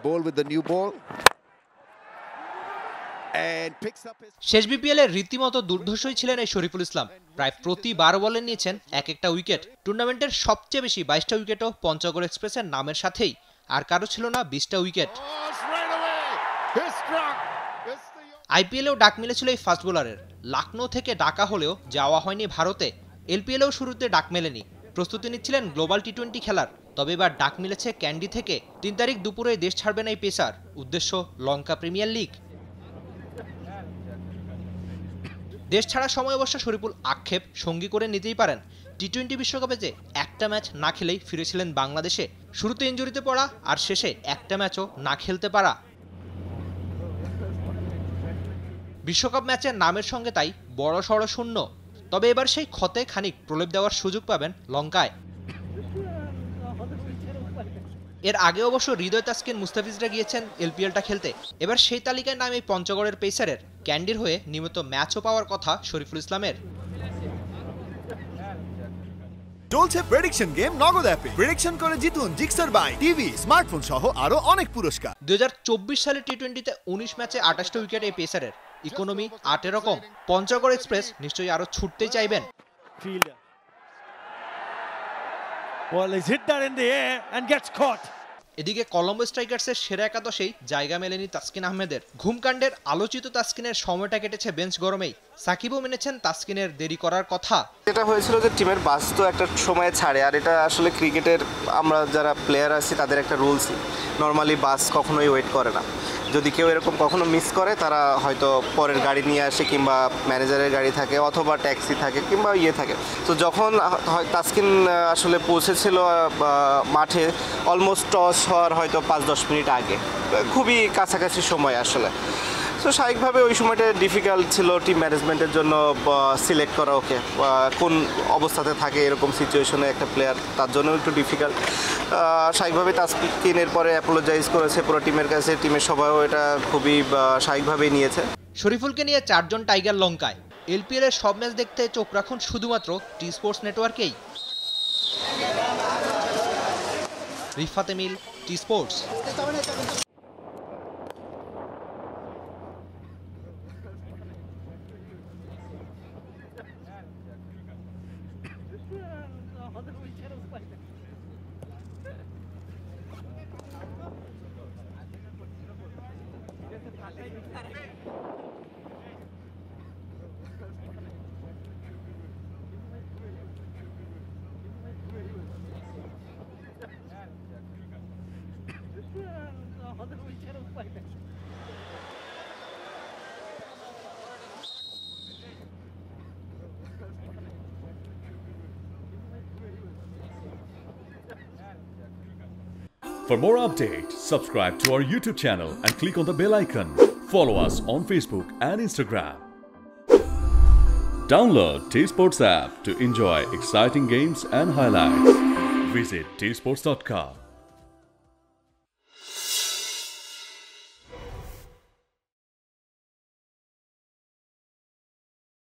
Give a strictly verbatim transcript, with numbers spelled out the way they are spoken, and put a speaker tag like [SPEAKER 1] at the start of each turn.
[SPEAKER 1] Ball with the new ball.
[SPEAKER 2] শেষ বিপিএলে রীতিমতো দুর্ধর্ষই ছিলেন এই শরীফুল ইসলাম। প্রায় প্রতি বারো বলে নিয়েছেন এক একটা উইকেট। টুর্নামেন্টের সবচেয়ে বেশি বাইশটা উইকেটও পঞ্চগড় এক্সপ্রেসের নামের সাথেই, আর কারো ছিল না বিশটা উইকেট। আইপিএলেও ডাক মিলেছিল এই ফাস্ট বোলারের। লখনৌ থেকে ডাকা হলেও যাওয়া হয়নি ভারতে। এলপিএলেও শুরুতে ডাক মেলেনি, প্রস্তুতি নিচ্ছিলেন গ্লোবাল টি টোয়েন্টি খেলার। তবে এবার ডাক মিলেছে ক্যান্ডি থেকে। তিন তারিখ দুপুরে দেশ ছাড়বেন এই পেসার। উদ্দেশ্য লঙ্কা প্রিমিয়ার লিগ। দেশ ছাড়ার সময় অবশ্য শরীফুল আক্ষেপ সঙ্গী করে নিতেই পারেন। টি টোয়েন্টি বিশ্বকাপে যে একটা ম্যাচ না খেলেই ফিরেছিলেন বাংলাদেশে, শুরুতে ইনজুরিতে পড়া আর শেষে একটা ম্যাচও না খেলতে পারা। বিশ্বকাপ ম্যাচের নামের সঙ্গে তাই বড় সড় শূন্য। তবে এবার সেই ক্ষতে খানিক প্রলেপ দেওয়ার সুযোগ পাবেন লঙ্কায়। এর আগে অবশ্য হৃদয় তাসকিন মুস্তাফিজরা গিয়েছেন এলপিএলটা খেলতে। এবার সেই তালিকায় নাম এই পঞ্চগড়ের পেসারের। ক্যান্ডির হয়ে নিয়মিত ম্যাচও পাওয়ার কথা শরীফুল ইসলামের।
[SPEAKER 3] চলছে প্রেডিকশন গেম নগদ অ্যাপে। প্রেডিকশন করে জিতুন জিক্সার বাই টিভি, স্মার্টফোন সহ আরো অনেক পুরস্কার।
[SPEAKER 2] দুই হাজার চব্বিশ সালে টি টোয়েন্টিতে উনিশ ম্যাচে আঠাশটা উইকেট এই পেসারের। ইকোনমি আট এরকম। পঞ্চগড় এক্সপ্রেস নিশ্চয়ই আরো ছুটতে চাইবেন। এদিকে কলম্বো স্ট্রাইকার্সের সেরা একাদশেই জায়গা মেলেনি তাসকিন আহমেদের। ঘুমকাণ্ডের আলোচিত তাসকিনের সময়টা কেটেছে বেঞ্চ গরমেই। সাকিবও মেনেছেন তাসকিনের দেরি করার কথা।
[SPEAKER 4] এটা হয়েছিল যে টিমের বাস তো একটা সময়ে ছাড়ে, আর এটা আসলে ক্রিকেটের আমরা যারা প্লেয়ার আছি তাদের একটা রুলস। নর্মালি বাস কখনোই ওয়েট করে না। যদি কেউ এরকম কখনো মিস করে তারা হয়তো পরের গাড়ি নিয়ে আসে, কিংবা ম্যানেজারের গাড়ি থাকে অথবা ট্যাক্সি থাকে কিংবা ইয়ে থাকে। তো যখন তাসকিন আসলে পৌঁছেছিল মাঠে অলমোস্ট টস হওয়ার হয়তো পাঁচ দশ মিনিট আগে, খুবই কাছাকাছি সময় আসলে। তো স্বাভাবিকভাবে ওই সময়টা ডিফিকাল্ট ছিল টিম ম্যানেজমেন্টের জন্য সিলেক্ট করা ওকে কোন অবস্থাতে থাকে এরকম সিচুয়েশনে একটা প্লেয়ার, তার জন্য একটু ডিফিকাল্ট। স্বাভাবিকভাবে তাসকিনের পরে অ্যাপোলোজাইজ করেছে পুরো টিমের কাছে। টিমের সবাইও এটা খুবই স্বাভাবিকভাবেই নিয়েছে।
[SPEAKER 2] শরীফুলকে নিয়ে চারজন টাইগার লঙ্কায়। এলপিএল এর সব ম্যাচ দেখতে চোখ রাখুন শুধুমাত্র টি স্পোর্টস নেটওয়ার্কেই। Rifat Emil, T sports.
[SPEAKER 5] For more updates, subscribe to our YouTube channel and click on the bell icon. Follow us on Facebook and Instagram. Download T Sports app to enjoy exciting games and highlights. Visit t sports dot com.